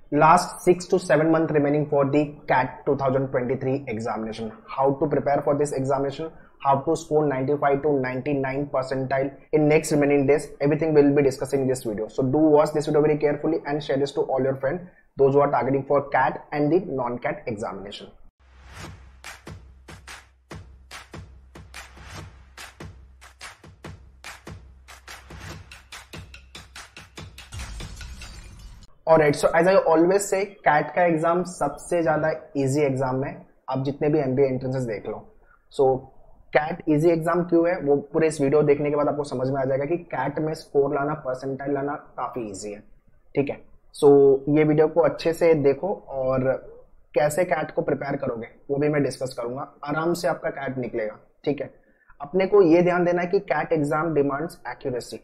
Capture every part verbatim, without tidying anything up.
Last six to seven months remaining for the C A T twenty twenty-three examination. How to prepare for this examination? How to score ninety-five to ninety-nine percentile in next remaining days? Everything we'll be discussing in this video. So do watch this video very carefully and share this to all your friends, those who are targeting for C A T and the non-C A T examination. Alright, so as I always say, C A T का exam सबसे ज्यादा easy exam है. आप जितने भी MBA entrances देख लो. So C A T easy exam क्यों है वो पूरे इस वीडियो देखने के बाद आपको समझ में आ जाएगा कि C A T में स्कोर लाना, परसेंटाइल लाना काफी इजी है. ठीक है, सो so, ये वीडियो को अच्छे से देखो और कैसे C A T को प्रिपेयर करोगे वो भी मैं डिस्कस करूंगा. आराम से आपका C A T निकलेगा. ठीक है, अपने को ये ध्यान देना है कि C A T exam demands accuracy.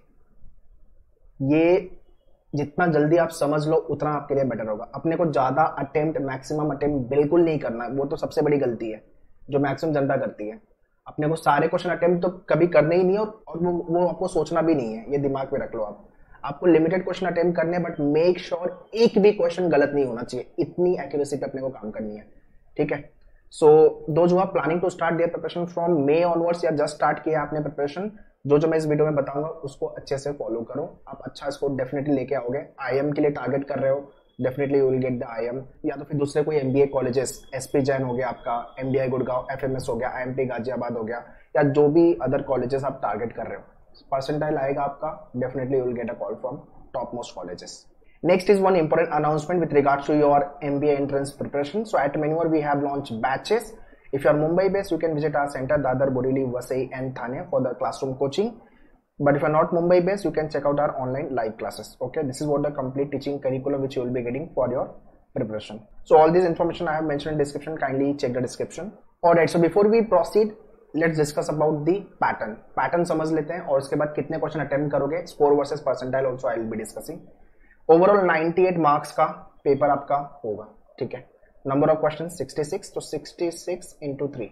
ये जितना जल्दी आप समझ लो उतना आपके लिए बेटर होगा. अपने को ज्यादा अटेम्प्ट, मैक्सिमम अटेम्प्ट बिल्कुल नहीं करना है. वो तो सबसे बड़ी गलती है जो मैक्सिमम जनता करती है. अपने को सारे क्वेश्चन अटेम्प्ट तो कभी करने ही नहीं है और वो वो आपको सोचना भी नहीं है. ये दिमाग में रख लो. आप आपको लिमिटेड क्वेश्चन अटेम्प्ट करने, बट मेक श्योर एक भी क्वेश्चन गलत नहीं होना चाहिए. इतनी एक्यूरेसी पे अपने को काम करनी है. ठीक है, so those who are planning to start their preparation from May onwards या जस्ट स्टार्ट किया आपने प्रिपरेशन, जो जो मैं इस वीडियो में बताऊंगा उसको अच्छे से फॉलो करो. आप अच्छा स्कोर डेफिनेटली लेके आओगे. आईएम के लिए टारगेट कर रहे हो, definitely you will get the IIM. या तो फिर दूसरे कोई एमबीए कॉलेजेस, एसपी जैन हो गया आपका, एमडीआई गुड़गांव, एफएमएस हो गया, आईएमपी गाजियाबाद हो गया, या जो भी अदर कॉलेजेस आप टारगेट कर रहे हो, परसेंटाइल आएगा आपका, definitely you will get a call from top most colleges. Next is one important announcement with regards to your M B A entrance preparation. So at Manure we have launched batches. If you are Mumbai based, you can visit our center Dadar, Borivali, Vasai and Thane for the classroom coaching. But if you are not Mumbai based, you can check out our online live classes. Okay, this is what the complete teaching curriculum which you will be getting for your preparation. So all this information I have mentioned in description. Kindly check the description. Alright, so before we proceed, let's discuss about the pattern. Pattern समझ लेते हैं और उसके बाद कितने question attempt करोगे. Score versus percentile also I will be discussing. Overall अट्ठानवे marks का पेपर आपका होगा. ठीक है, नंबर ऑफ क्वेश्चन छियासठ, तो छियासठ into three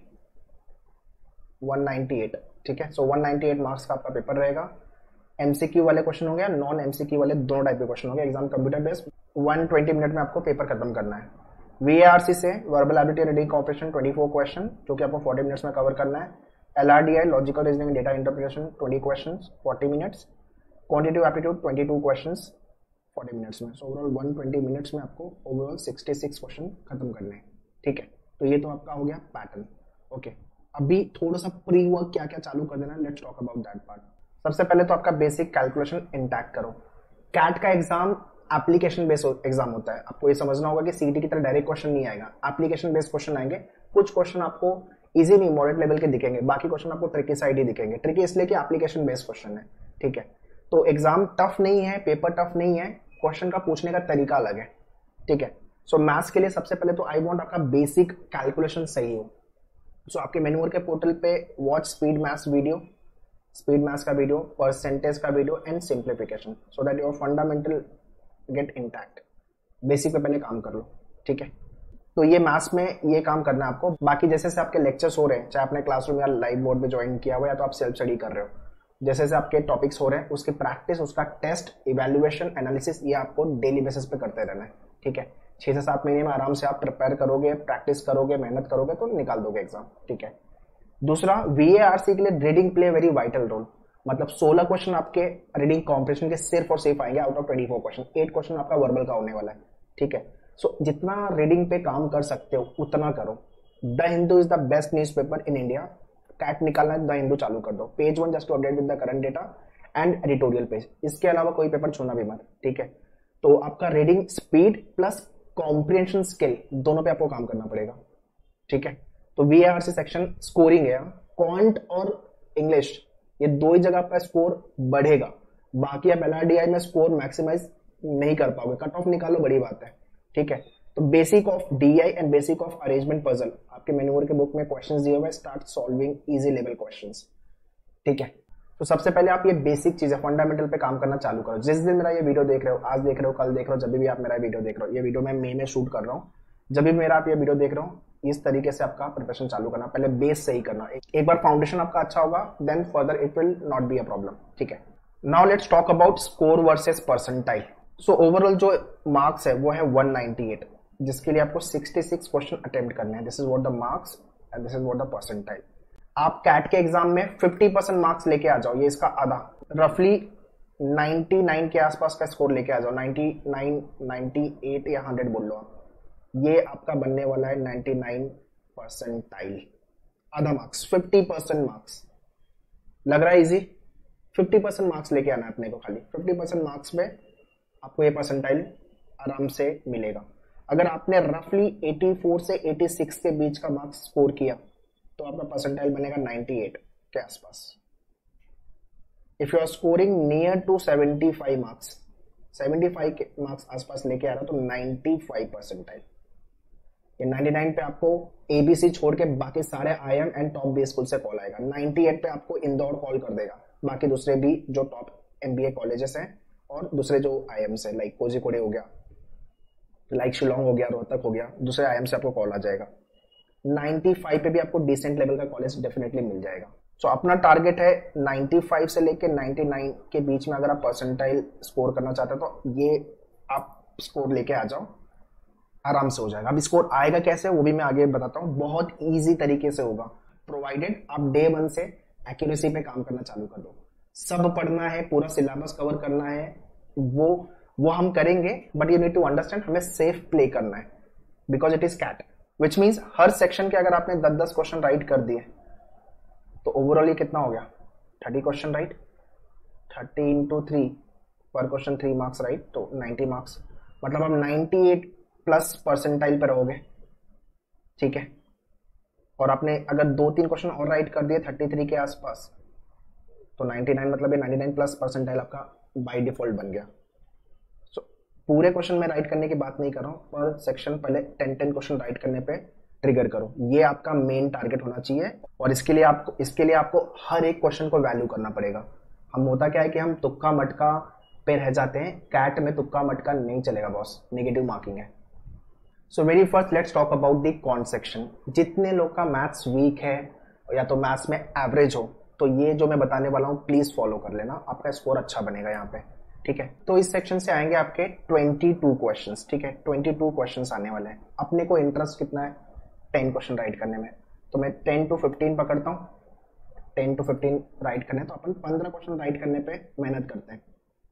one ninety eight. ठीक है, so one ninety eight marks का आपका पेपर रहेगा. एमसीक्यू वाले क्वेश्चन होंगे, नॉन एमसीक्यू वाले दोनों टाइप के क्वेश्चन होंगे. Exam computer based. One twenty minute में आपको पेपर खत्म करना है. वीएआरसी से वर्बल एबिलिटी रीडिंग कॉम्प्रिहेंशन चौबीस क्वेश्चन जो कि आपको चालीस मिनट्स में कवर करना है. LRDI logical reasoning data interpretation बीस क्वेश्चंस चालीस मिनट्स. क्वांटिटेटिव एप्टीट्यूड बाईस क्वेश्चंस चालीस मिनट्स में. सो ओवरऑल एक सौ बीस मिनट्स में आपको ओवरऑल छियासठ क्वेश्चन खत्म करने हैं. ठीक है, तो ये तो आपका हो गया पैटर्न. ओके, अभी थोड़ा सा प्री वर्क क्या क्या चालू कर देना. Let's talk about that part. सबसे पहले तो आपका बेसिक कैलकुलेशन इंटैक्ट करो. C A T का एग्जाम एप्लीकेशन बेस्ड एग्जाम होता है. आपको ये समझना होगा कि सीईटी की तरह डायरेक्ट क्वेश्चन नहीं आएगा. एप्लीकेशन बेस्ड क्वेश्चन आएंगे. कुछ क्वेश्चन आपको इजी नहीं, मॉडरेट लेवल के दिखेंगे. बाकी क्वेश्चन आपको ट्रिकी साइड ही दिखेंगे. ट्रिकी इसलिए कि एप्लीकेशन बेस्ड क्वेश्चन है. ठीक है, तो एग्जाम टफ नहीं है, पेपर टफ नहीं है, क्वेश्चन का पूछने का तरीका अलग है. ठीक है, सो मैथ्स के लिए सबसे पहले तो आई वांट आपका बेसिक कैलकुलेशन सही हो. सो आपके मेन्यूअर के पोर्टल पे watch speed maths video, speed maths का वीडियो, परसेंटेज का video and simplification, so that your fundamental get intact. Basic पे पहले काम कर लो. ठीक है, तो ये मैथ्स में ये काम करना है आपको. बाकी जैसे से आपके लेक्चर्स हो रहे हैं, चाहे आपने क्लासरूम या लाइव बोर्ड पे ज्वाइन किया हुआ या तो आप सेल्फ स्टडी कर रहे हो, जैसे जैसे आपके टॉपिक्स हो रहे हैं उसकी प्रैक्टिस, उसका टेस्ट, इवैल्यूएशन, एनालिसिस, ये आपको डेली बेसिस पे करते रहना है. ठीक है, छह से सात महीने में आराम से आप प्रिपेयर करोगे, प्रैक्टिस करोगे, मेहनत करोगे तो निकाल दोगे एग्जाम. ठीक है, दूसरा वीएआरसी के लिए reading play very vital role. मतलब सोलह क्वेश्चन आपके रीडिंग कॉम्प्रिहेंशन के सिर्फ और सिर्फ आएंगे आउट ऑफ चौबीस क्वेश्चन. एट क्वेश्चन आपका वर्बल का होने वाला है. ठीक है, सो जितना रीडिंग पे काम कर सकते हो उतना करो. The Hindu is the best newspaper in India. CAT निकालना है, द हिंदू चालू कर दो. Page one just to update with the current data and editorial page. इसके अलावा कोई पेपर छूना भी मत. ठीक है, तो आपका reading speed plus comprehension skill दोनों पे आपको काम करना पड़ेगा. ठीक है, तो वीएआरसी सेक्शन स्कोरिंग है. क्वांट और इंग्लिश ये दो ही जगह आपका स्कोर बढ़ेगा. बाकी आप एलआरडीआई में स्कोर मैक्सिमाइज नहीं कर पाओगे. कट ऑफ निकालो, बड़ी बात है. ठीक है, तो basic of DI and basic of arrangement puzzle आपके मेन्यूअर के बुक में क्वेश्चंस दिए हुए. Start solving easy level questions. ठीक है, तो सबसे पहले आप ये बेसिक चीजें फंडामेंटल पे काम करना चालू करो. जिस दिन मेरा ये वीडियो देख रहे हो, आज देख रहे हो, कल देख रहे हो, जब भी आप मेरा वीडियो देख रहे हो, ये वीडियो मैं मई में शूट कर रहा हूँ, जब भी मेरा आप ये वीडियो देख रहे हो, इस तरीके से आपका प्रिपरेशन चालू करना. पहले बेस सही करना. एक बार फाउंडेशन आपका अच्छा होगा, then further it will not be a problem. ठीक है, now let's talk about score versus percentile. So overall जो मार्क्स है वो है वन नाइंटी एट, जिसके लिए आपको सिक्सटी सिक्स क्वेश्चन अटेम्प्ट करने हैं। This is what the marks and this is what the percentile. आप कैट के एग्जाम में फिफ्टी परसेंट मार्क्स लेके आ जाओ, ये इसका आधा, रफली नाइंटी नाइन के आसपास का स्कोर लेके आ जाओ, नाइंटी नाइन, नाइंटी एट या हंड्रेड बोल लो आप, ये आपका बनने वाला है नाइंटी नाइन परसेंटाइल। आधा मार्क्स, फिफ्टी परसेंट मार्क्स। लग रहा है इजी? फिफ्टी परसेंट मार्क्स लेके आना है अपने को, खाली फिफ्टी परसेंट मार्क्स में आपको ये परसेंटाइल आराम से मिलेगा। अगर आपने रफली चौरासी से छियासी के बीच का मार्क्स स्कोर किया तो आपका परसेंटाइल बनेगा नाइंटी एट के आसपास। If you are scoring near to seventy five marks, seventy five के मार्क्स आसपास लेके आ रहा तो नाइंटी फाइव परसेंटाइल। ये नाइंटी नाइन पे आपको एबीसी छोड़ के बाकी सारे IIM and top B school से कॉल आएगा। नाइंटी एट पे आपको इंदौर कॉल कर देगा, बाकी दूसरे भी जो टॉप एमबीए कॉलेजेस हैं और दूसरे जो आईएम्स है लाइक कोझिकोड हो गया, लाइक शिलोंग हो गया, रोहतक हो गया, दूसरे आईएम से आपको कॉल आ जाएगा। नाइंटी फाइव पे भी आपको डिसेंट लेवल का कॉलेज डेफिनेटली मिल जाएगा। सो so, अपना टारगेट है नाइंटी फाइव से लेके नाइंटी नाइन के बीच में अगर आप परसेंटाइल स्कोर करना चाहते हो तो ये आप स्कोर लेके आ जाओ, आराम से हो जाएगा। अब स्कोर आएगा कैसे वो भी मैं आगे बताता हूँ, बहुत ईजी तरीके से होगा, प्रोवाइडेड आप डे वन से एक्यूरेसी पे काम करना चालू कर दो। सब पढ़ना है, पूरा सिलेबस कवर करना है, वो वो हम करेंगे, but you need to understand हमें सेफ प्ले करना है because it is CAT, which means हर सेक्शन के अगर आपने दस दस क्वेश्चन राइट कर दिए तो ओवरऑल ये कितना हो गया, thirty question right, thirty into three, पर क्वेश्चन थ्री मार्क्स राइट, तो नाइंटी मार्क्स, मतलब आप नाइंटी एट प्लस परसेंटाइल पे रहोगे, ठीक है। और आपने अगर दो तीन क्वेश्चन और राइट कर दिए थर्टी थ्री के आसपास तो नाइंटी नाइन, मतलब ये नाइंटी नाइन प्लस परसेंटाइल आपका बाय डिफॉल्ट बन गया। सो so, पूरे क्वेश्चन में राइट करने की बात नहीं कर रहा हूं, पर सेक्शन पहले टेन टेन क्वेश्चन राइट करने पे ट्रिगर करो, ये आपका मेन टारगेट होना चाहिए। और इसके लिए आपको इसके लिए आपको हर एक क्वेश्चन को वैल्यू करना पड़ेगा। हम होता क्या है कि हम तुक्का मटका पे रह जाते हैं, कैट में तुक्का मटका नहीं चलेगा बॉस, नेगेटिव मार्किंग है। So very first let's talk about the quant section. जितने लोग का मैथ्स वीक है या तो मैथ्स में एवरेज हो तो ये जो मैं बताने वाला हूँ प्लीज फॉलो कर लेना, आपका स्कोर अच्छा बनेगा यहाँ पे, ठीक है। तो इस सेक्शन से आएंगे आपके बाईस क्वेश्चंस, ठीक है, बाईस क्वेश्चंस आने वाले हैं। अपने को इंटरेस्ट कितना है, टेन क्वेश्चन राइट करने में, तो मैं टेन टू फिफ्टीन पकड़ता हूँ, टेन टू फिफ्टीन राइट करने, तो अपन पंद्रह क्वेश्चन राइट करने पे मेहनत करते हैं।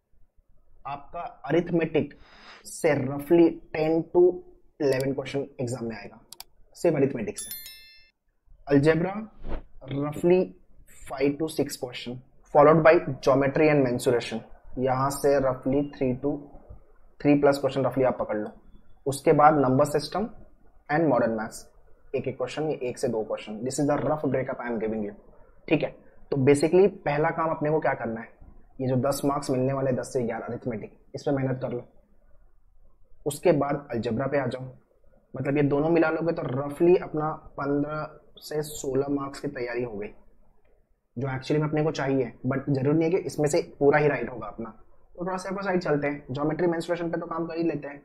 आपका अरिथमेटिक से रफली ten to eleven question exam में आएगा, सिर्फ अरिथमेटिक से। अलजेब्रा रफली five to six question, followed by geometry and mensuration, यहां से रफली three to three plus question रफली आप पकड़ लो। उसके बाद number system and modern maths, एक एक क्वेश्चन, ये एक से दो question. This is the rough breakup I am giving you, ठीक है। तो बेसिकली पहला काम अपने को क्या करना है, ये जो दस मार्क्स मिलने वाले दस से ग्यारह अरिथमेटिक, इस पर मेहनत कर लो। उसके बाद अलजेब्रा पे आ जाओ, मतलब ये दोनों मिला लोगे तो रफली अपना पंद्रह से सोलह मार्क्स की तैयारी हो गई, जो एक्चुअली में अपने को चाहिए, बट जरूरी नहीं है कि इसमें से पूरा ही राइट होगा अपना। तो थोड़ा सा साइड चलते हैं, ज्योमेट्री मेंस्ट्रुएशन पे तो काम कर ही लेते हैं,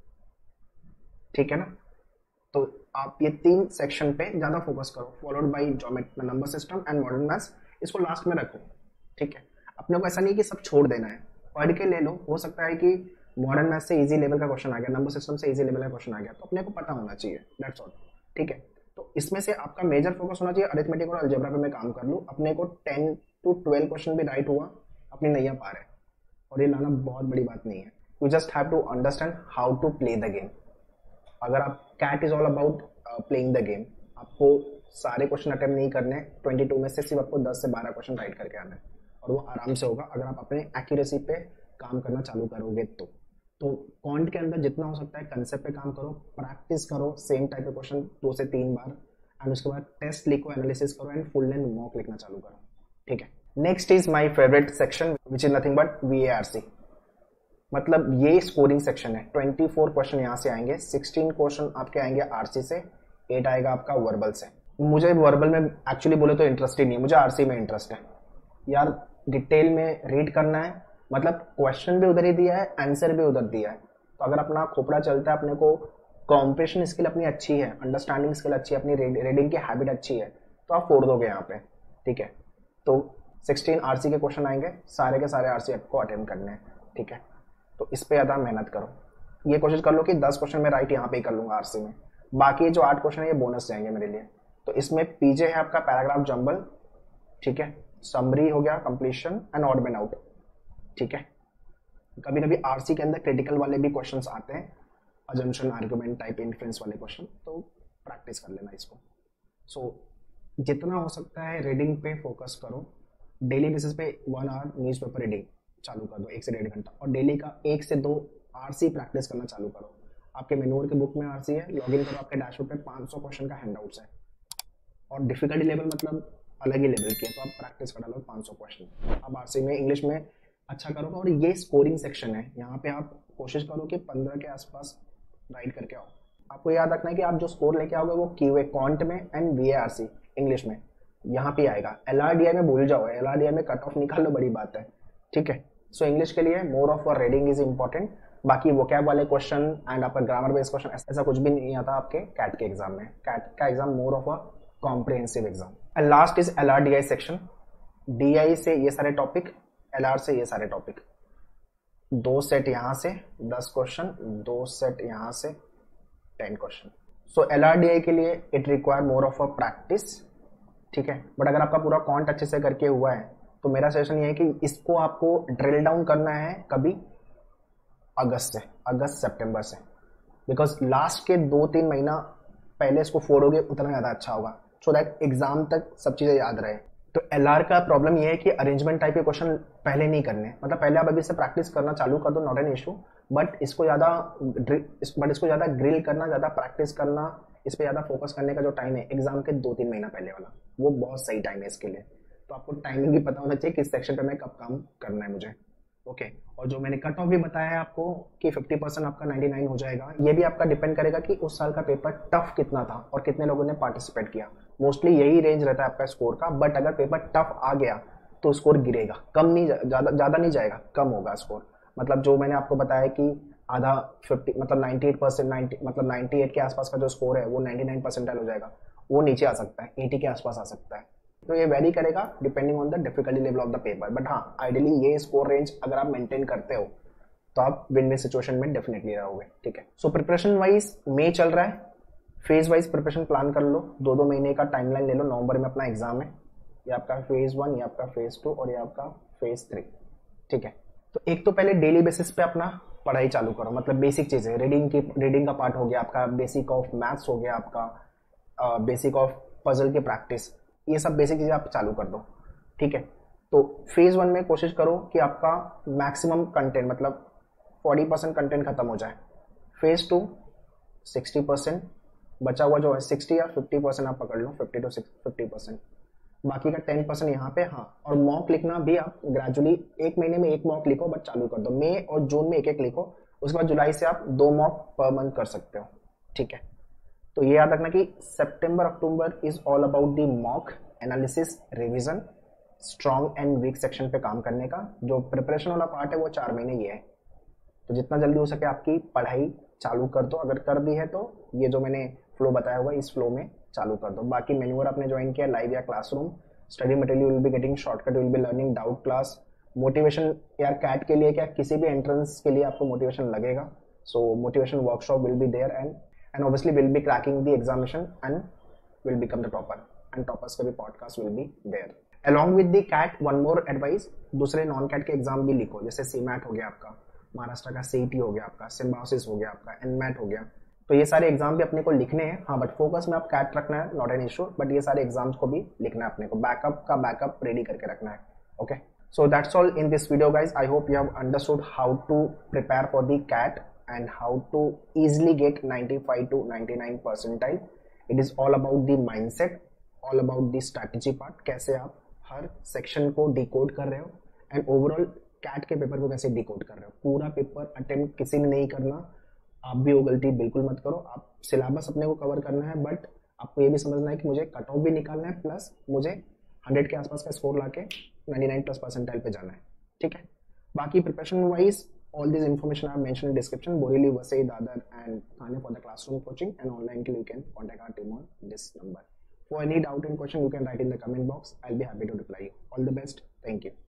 ठीक है ना। तो आप ये तीन सेक्शन पे ज्यादा फोकस करो, followed by geometry, number system and modern maths, इसको लास्ट में रखो, ठीक है। अपने को ऐसा नहीं कि सब छोड़ देना है, पढ़ के ले लो। हो सकता है कि मॉडर्न मैथ्स से इजी लेवल का क्वेश्चन आ गया, नंबर सिस्टम से इजी लेवल का क्वेश्चन आ गया, तो अपने को पता होना चाहिए, दैट्स ऑल, ठीक है। तो इसमें से आपका मेजर फोकस होना चाहिए अरिथमेटिक और अलजेब्रा पे मैं काम कर लूँ। अपने को टेन टू ट्वेल्व क्वेश्चन भी राइट हुआ, अपनी नैया पार है, और ये लाना बहुत बड़ी बात नहीं है। You just have to understand how to play the game. अगर आप CAT is all about playing the game, आपको सारे क्वेश्चन अटेम्प्ट नहीं करने, बाईस में से सिर्फ आपको दस से बारह क्वेश्चन राइट करके आना है, और वो आराम से होगा अगर आप अपने एक्यूरेसी पे काम करना चालू करोगे तो। तो क्वांट के अंदर जितना हो सकता है कंसेप्ट पे काम करो, प्रैक्टिस करो सेम टाइप के क्वेश्चन दो से तीन बार, एंड उसके बाद टेस्ट लिखो, एनालिसिस करो एंड फुल लेंथ मॉक लिखना चालू करो, ठीक है। Next is my favourite section which is nothing but VARC, मतलब ये स्कोरिंग सेक्शन है। चौबीस क्वेश्चन यहाँ से आएंगे, सोलह क्वेश्चन आपके आएंगे आरसी से, आठ आएगा आपका वर्बल से। मुझे वर्बल में एक्चुअली बोले तो इंटरेस्ट ही नहीं है, मुझे आरसी में इंटरेस्ट है यार, डिटेल में रीड करना है, मतलब क्वेश्चन भी उधर ही दिया है, आंसर भी उधर दिया है। तो अगर अपना खोपड़ा चलता है, अपने को कॉम्प्रिहेंशन स्किल अपनी अच्छी है, अंडरस्टैंडिंग स्किल अच्छी है, अपनी रीडिंग की हैबिट अच्छी है, तो आप फोड़ दोगे यहाँ पे, ठीक है। तो सोलह आरसी के क्वेश्चन आएंगे, सारे के सारे आरसी आपको अटेम्प्ट करने हैं, ठीक है। तो इस पे ज़्यादा मेहनत करो। ये कोशिश कर लो कि दस क्वेश्चन में राइट यहाँ पे ही कर लूँगा आरसी में, बाकी जो आठ क्वेश्चन है ये बोनस जाएंगे मेरे लिए। तो इसमें पीजे है आपका पैराग्राफ जंबल, ठीक है, समरी हो गया, completion and odd man out, ठीक है। कभी कभी आरसी के अंदर क्रिटिकल वाले भी क्वेश्चंस आते हैं, अजम्पशन, आर्गुमेंट टाइप, इन्फ्रेंस वाले क्वेश्चन, तो प्रैक्टिस कर लेना इसको। सो so, जितना हो सकता है रीडिंग पे फोकस करो। डेली बेसिस पे वन आवर न्यूज़पेपर रीडिंग चालू कर दो, एक से डेढ़ घंटा, और डेली का एक से दो आरसी प्रैक्टिस करना चालू करो। आपके मेनूर के बुक में आरसी है, लॉगिन करो, आपके डैशबोर्ड पे पाँच सौ क्वेश्चन का हैंडआउट्स है, और डिफिकल्टी लेवल मतलब अलग ही लेवल की है, तो आप प्रैक्टिस कर डालो पाँच सौ क्वेश्चन। अब आरसी में इंग्लिश में अच्छा करोगे, और ये स्कोरिंग सेक्शन है, यहाँ पे आप कोशिश करो कि पंद्रह के आसपास राइट करके आओ। आपको याद रखना है कि आप जो स्कोर लेके आओगे वो कीवे क्वांट में एंड वीएआरसी इंग्लिश में यहाँ पे आएगा। एलआरडीआई में भूल जाओ, एलआरडीआई में कट ऑफ निकाल लो, बड़ी बात है, ठीक है। सो इंग्लिश के लिए more of reading is important. बाकी वोकैब वाले क्वेश्चन एंड आपका ग्रामर बेस्ड क्वेश्चन ऐसा कुछ भी नहीं आता आपके कैट के एग्जाम में। कैट का exam more of a comprehensive exam. And last is LRDI section. DI से ये सारे टॉपिक, एलआर से ये सारे टॉपिक, दो सेट यहाँ से दस क्वेश्चन, दो सेट यहाँ से टेन क्वेश्चन। सो एलआरडीआई के लिए it require more of a practice, ठीक है। बट अगर आपका पूरा कॉन्ट अच्छे से करके हुआ है तो मेरा सजेशन ये है कि इसको आपको ड्रिल डाउन करना है कभी अगस्त से, अगस्त सितंबर से, बिकॉज लास्ट के दो तीन महीना पहले इसको फोड़ोगे उतना ज़्यादा अच्छा होगा, सो दैट एग्जाम तक सब चीज़ें याद रहे। तो एलआर का प्रॉब्लम ये है कि अरेंजमेंट टाइप के क्वेश्चन पहले नहीं करने, मतलब पहले आप अभी से प्रैक्टिस करना चालू कर दो, नॉट एन इशू, बट इसको ज़्यादा बट इसको ज़्यादा ग्रिल करना, ज़्यादा प्रैक्टिस करना, इस पर ज़्यादा फोकस करने का जो टाइम है एग्जाम के दो तीन महीना पहले वाला, वो बहुत सही टाइम है इसके लिए। तो आपको टाइमिंग भी पता होना चाहिए किस सेक्शन पे मैं कब काम करना है मुझे, ओके okay. और जो मैंने कट ऑफ भी बताया है आपको कि फिफ्टी परसेंट आपका नाइंटी नाइन हो जाएगा, ये भी आपका डिपेंड करेगा कि उस साल का पेपर टफ कितना था और कितने लोगों ने पार्टिसिपेट किया। मोस्टली यही रेंज रहता है आपका स्कोर का, बट अगर पेपर टफ आ गया तो स्कोर गिरेगा, कम नहीं, ज़्यादा ज़्यादा नहीं जाएगा, कम होगा स्कोर। मतलब जो मैंने आपको बताया कि आधा फिफ्टी मतलब नाइंटी एट परसेंट नाइंटी मतलब नाइंटी एट के आसपास का जो स्कोर है वो नाइंटी नाइन परसेंटाइल हो जाएगा, वो नीचे आ सकता है, एटी के आसपास आ सकता है। तो ये वेरी करेगा depending on the difficulty level of the paper, but हाँ आइडियली ये स्कोर रेंज अगर आप मेंटेन करते हो तो आप विन विन सिचुएशन में डेफिनेटली रहोगे, ठीक है। सो प्रिपरेशन वाइज मई चल रहा है, फेज वाइज प्रिपरेशन प्लान कर लो, दो दो महीने का टाइमलाइन ले लो। नवंबर में अपना एग्जाम है, ये आपका फेज वन, ये आपका फेज टू और ये आपका फेज थ्री, ठीक है। तो एक तो पहले डेली बेसिस पे अपना पढ़ाई चालू करो, मतलब बेसिक चीजें, रीडिंग की रीडिंग का पार्ट हो गया आपका, बेसिक ऑफ मैथ्स हो गया आपका, बेसिक ऑफ पजल की प्रैक्टिस, ये सब बेसिक चीजें आप चालू कर दो, ठीक है। तो फेज वन में कोशिश करो कि आपका मैक्सिमम कंटेंट मतलब फोर्टी परसेंट कंटेंट खत्म हो जाए। फेज टू सिक्सटी परसेंट, बचा हुआ जो है सिक्सटी या फिफ्टी परसेंट आप पकड़ लो, फिफ्टी टू फिफ्टी परसेंट, बाकी का टेन परसेंट यहाँ पे। हाँ, और मॉक लिखना भी आप ग्रेजुअली एक महीने में एक मॉक लिखो, बट चालू कर दो। मई और जून में एक एक लिखो, उसके बाद जुलाई से आप दो मॉक पर मंथ कर सकते हो, ठीक है। तो ये याद रखना कि September October is all about the mock analysis, revision, strong and weak section पे काम करने का। जो प्रिपरेशन वाला पार्ट है वो चार महीने ये है, तो जितना जल्दी हो सके आपकी पढ़ाई चालू कर दो। अगर कर दी है तो ये जो मैंने फ्लो बताया हुआ इस फ्लो में चालू कर दो। बाकी मेन्यूअर आपने ज्वाइन किया, लाइव या classroom, study material will be getting shortcut, will be learning doubt class, motivation यार कैट के लिए क्या किसी भी एंट्रेंस के लिए आपको मोटिवेशन लगेगा, so motivation workshop will be there and and obviously we'll be cracking the examination and will become the topper, and toppers का भी podcast will be there along with the cat। one more advice, दूसरे non CAT के exam भी लिखो, जैसे CMAT हो गया आपका, महाराष्ट्र का सीईटी हो गया आपका, सिम्बायोसिस हो गया आपका, एनमैट हो गया, तो ये सारे एग्जाम भी अपने को लिखने हैं। हाँ, बट फोकस में आप कैट रखना है, नॉट एन इशू, बट ये सारे एग्जाम्स को भी लिखना है अपने को, बैकअप का बैकअप रेडी करके रखना है, okay. So that's all in this video guys. I hope you have understood how to prepare for the CAT and how to easily get ninety-five to ninety-nine percentile. It is all about the mindset, all about the strategy part, कैसे आप हर section को decode कर रहे हो and overall CAT के paper को कैसे decode कर रहे हो। पूरा पेपर अटेम्प्ट किसी ने नहीं करना, आप भी वो गलती बिल्कुल मत करो। आप सिलेबस अपने को कवर करना है, बट आपको ये भी समझना है कि मुझे कट ऑफ भी निकालना है, प्लस मुझे हंड्रेड के आसपास का स्कोर लाके नाइंटी नाइन प्लस परसेंटाइल पे जाना है, ठीक है। बाकी preparation wise all this information I have mentioned in description. Borivali, Vasai, Dadar and Thane for the classroom coaching, and online you can contact our team on this number. For any doubt and question you can write in the comment box. I'll be happy to reply you. All the best. Thank you.